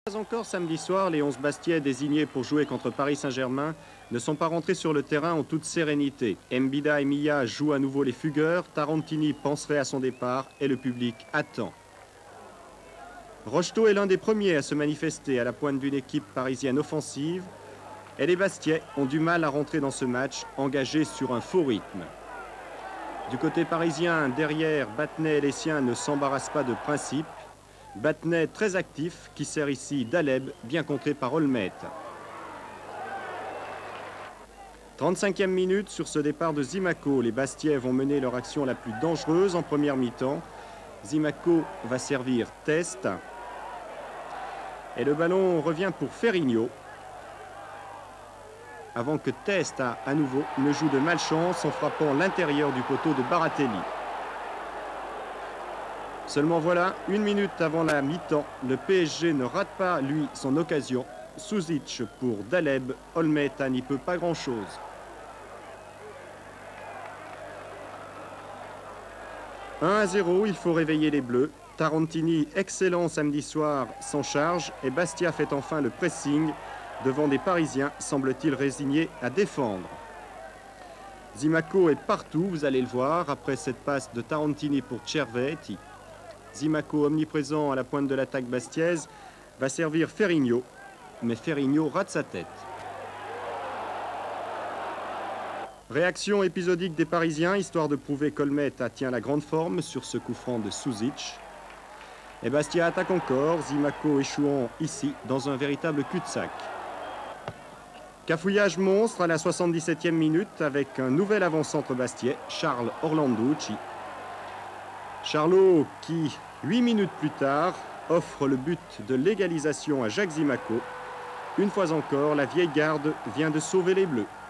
Pas encore samedi soir, les 11 Bastiais désignés pour jouer contre Paris Saint-Germain ne sont pas rentrés sur le terrain en toute sérénité. Mbida et Milla jouent à nouveau les fugueurs, Tarantini penserait à son départ et le public attend. Rocheteau est l'un des premiers à se manifester à la pointe d'une équipe parisienne offensive et les Bastiais ont du mal à rentrer dans ce match engagé sur un faux rythme. Du côté parisien, derrière, Battenet et les siens ne s'embarrassent pas de principe. Battenet très actif qui sert ici Daleb, bien contré par Olmet. 35e minute sur ce départ de Zimaco. Les Bastiais vont mener leur action la plus dangereuse en première mi-temps. Zimaco va servir Test. Et le ballon revient pour Ferrigno. Avant que Test à nouveau ne joue de malchance en frappant l'intérieur du poteau de Baratelli. Seulement voilà, une minute avant la mi-temps, le PSG ne rate pas, lui, son occasion. Suzic pour Daleb, Olmeta n'y peut pas grand-chose. « 1-0, il faut réveiller les Bleus. Tarantini, excellent samedi soir, s'en charge et Bastia fait enfin le pressing devant des Parisiens, semble-t-il résignés à défendre. Zimaco est partout, vous allez le voir, après cette passe de Tarantini pour Cervetti. Zimaco, omniprésent à la pointe de l'attaque bastiaise, va servir Ferrigno, mais Ferrigno rate sa tête. Réaction épisodique des Parisiens, histoire de prouver qu'Olmet tient la grande forme sur ce coup franc de Suzic. Et Bastia attaque encore, Zimaco échouant ici dans un véritable cul-de-sac. Cafouillage monstre à la 77e minute avec un nouvel avant-centre bastiais, Charles Orlanducci. Charlot qui, 8 minutes plus tard, offre le but de l'égalisation à Jacques Zimaco. Une fois encore, la vieille garde vient de sauver les Bleus.